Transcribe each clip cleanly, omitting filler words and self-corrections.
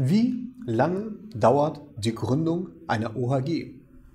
Wie lange dauert die Gründung einer OHG?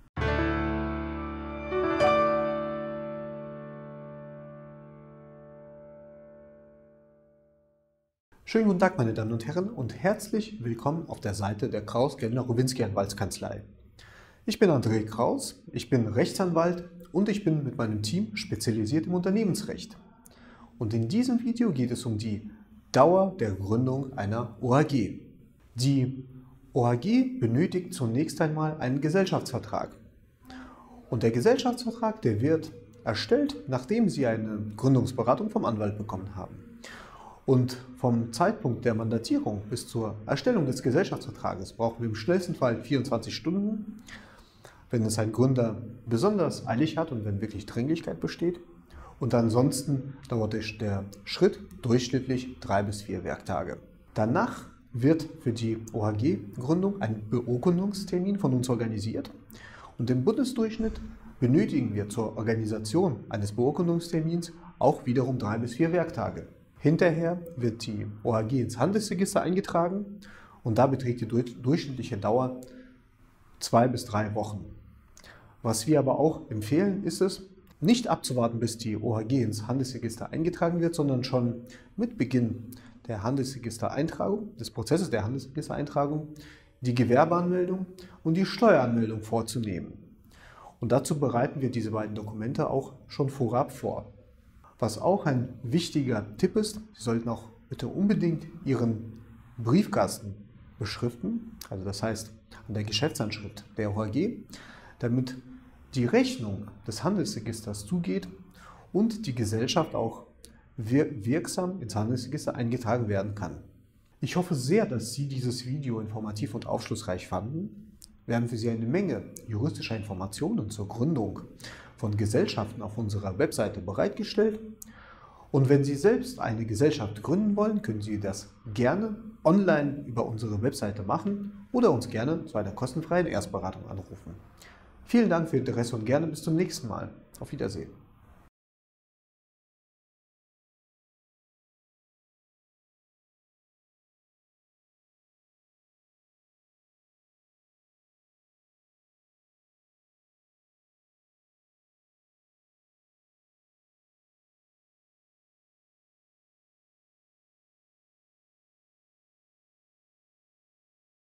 Schönen guten Tag, meine Damen und Herren, und herzlich willkommen auf der Seite der Kraus Gellner Rowinski Anwaltskanzlei. Ich bin André Kraus, ich bin Rechtsanwalt und ich bin mit meinem Team spezialisiert im Unternehmensrecht. Und in diesem Video geht es um die Dauer der Gründung einer OHG. Die OHG benötigt zunächst einmal einen Gesellschaftsvertrag. Und der Gesellschaftsvertrag, der wird erstellt, nachdem Sie eine Gründungsberatung vom Anwalt bekommen haben. Und vom Zeitpunkt der Mandatierung bis zur Erstellung des Gesellschaftsvertrages brauchen wir im schnellsten Fall 24 Stunden, wenn es ein Gründer besonders eilig hat und wenn wirklich Dringlichkeit besteht. Und ansonsten dauert der Schritt durchschnittlich 3 bis 4 Werktage. Danach wird für die OHG-Gründung ein Beurkundungstermin von uns organisiert. Und im Bundesdurchschnitt benötigen wir zur Organisation eines Beurkundungstermins auch wiederum 3 bis 4 Werktage. Hinterher wird die OHG ins Handelsregister eingetragen und da beträgt die durchschnittliche Dauer 2 bis 3 Wochen. Was wir aber auch empfehlen, ist es, nicht abzuwarten, bis die OHG ins Handelsregister eingetragen wird, sondern schon mit Beginn der Handelsregistereintragung, des Prozesses der Handelsregistereintragung, die Gewerbeanmeldung und die Steueranmeldung vorzunehmen. Und dazu bereiten wir diese beiden Dokumente auch schon vorab vor. Was auch ein wichtiger Tipp ist, Sie sollten auch bitte unbedingt Ihren Briefkasten beschriften, also das heißt an der Geschäftsanschrift der OHG, damit die Rechnung des Handelsregisters zugeht und die Gesellschaft auch wirksam ins Handelsregister eingetragen werden kann. Ich hoffe sehr, dass Sie dieses Video informativ und aufschlussreich fanden. Wir haben für Sie eine Menge juristischer Informationen zur Gründung von Gesellschaften auf unserer Webseite bereitgestellt. Und wenn Sie selbst eine Gesellschaft gründen wollen, können Sie das gerne online über unsere Webseite machen oder uns gerne zu einer kostenfreien Erstberatung anrufen. Vielen Dank für Ihr Interesse und gerne bis zum nächsten Mal. Auf Wiedersehen.